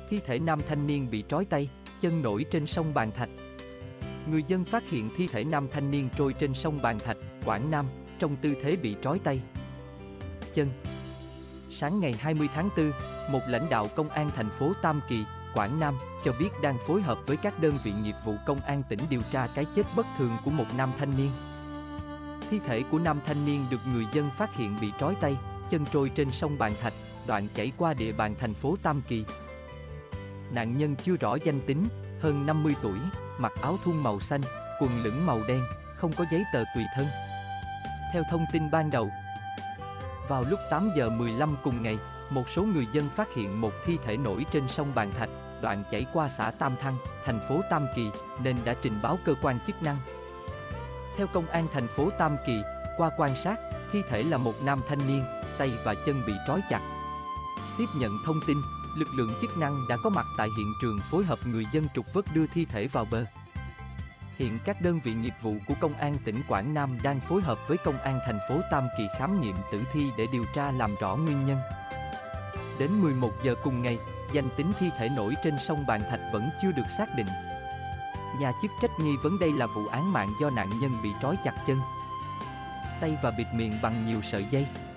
Thi thể nam thanh niên bị trói tay, chân nổi trên sông Bàn Thạch. Người dân phát hiện thi thể nam thanh niên trôi trên sông Bàn Thạch, Quảng Nam, trong tư thế bị trói tay, chân. Sáng ngày 20 tháng 4, một lãnh đạo công an thành phố Tam Kỳ, Quảng Nam, cho biết đang phối hợp với các đơn vị nghiệp vụ công an tỉnh điều tra cái chết bất thường của một nam thanh niên. Thi thể của nam thanh niên được người dân phát hiện bị trói tay, chân trôi trên sông Bàn Thạch, đoạn chảy qua địa bàn thành phố Tam Kỳ. Nạn nhân chưa rõ danh tính, hơn 50 tuổi, mặc áo thun màu xanh, quần lửng màu đen, không có giấy tờ tùy thân. Theo thông tin ban đầu, vào lúc 8 giờ 15 cùng ngày, một số người dân phát hiện một thi thể nổi trên sông Bàn Thạch, đoạn chảy qua xã Tam Thăng, thành phố Tam Kỳ, nên đã trình báo cơ quan chức năng. Theo công an thành phố Tam Kỳ, qua quan sát, thi thể là một nam thanh niên, tay và chân bị trói chặt. Tiếp nhận thông tin, lực lượng chức năng đã có mặt tại hiện trường phối hợp người dân trục vớt đưa thi thể vào bờ. Hiện các đơn vị nghiệp vụ của Công an tỉnh Quảng Nam đang phối hợp với Công an thành phố Tam Kỳ khám nghiệm tử thi để điều tra làm rõ nguyên nhân. Đến 11 giờ cùng ngày, danh tính thi thể nổi trên sông Bàn Thạch vẫn chưa được xác định. Nhà chức trách nghi vấn đây là vụ án mạng do nạn nhân bị trói chặt chân, tay và bịt miệng bằng nhiều sợi dây.